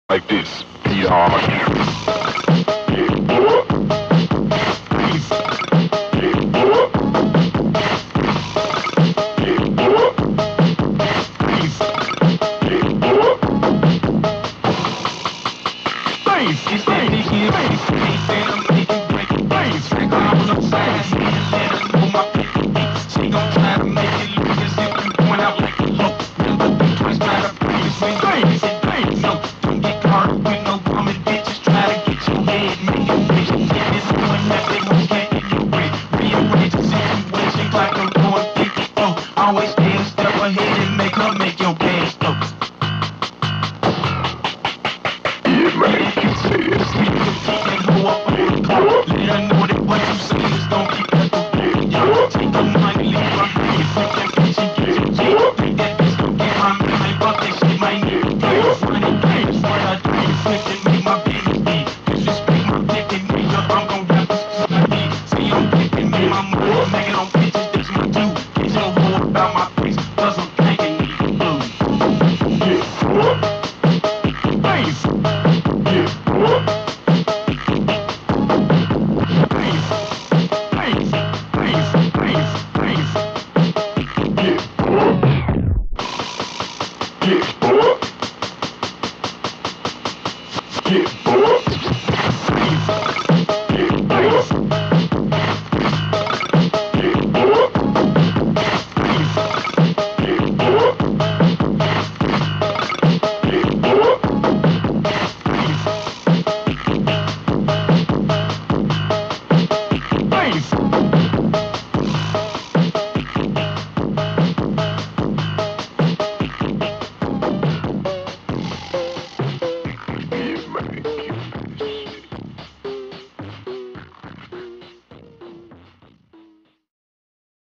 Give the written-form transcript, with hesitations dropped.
like this. Biachh. Yeah, boy. Peace. Yeah, boy. Yeah, boy. Peace. Yeah, boy. Bass. It's that nigga bass. Ain't that I'm making break bass. Like I'm on the side, let her know my bass. She gon' try to make it look as if you point out like a low. Never think twice, try to practice when you bass it bass. No, don't get caught up with no woman bitches. Try to get your head, make your bitch. Get this one that they won't get in your bread. Rearrange the situation like I'm going 54. Always stay a step ahead and make her make your gas go. Yeah, man, you say this. Let her know that what you say is gon' keep that the take her money, leave her hanging. Flip that bitch and get your G. Think that bitch gon' get my man, fuck that shit, my nigga. Funny games, what I do, flip and make my business be. Disrespect my dick and nigga, I'm gon' rap this shit I need. See, I'm kicking me, my money, making on bitches, that's my dude. Get your hoe about my face, cause I'm thinking you blue. Yeah, boy. Bass. Yeah, boy. Bass. Bass. Bass. Bass. Bass. Yeah, boy. Yeah, boy. Yeah, boy. Bass.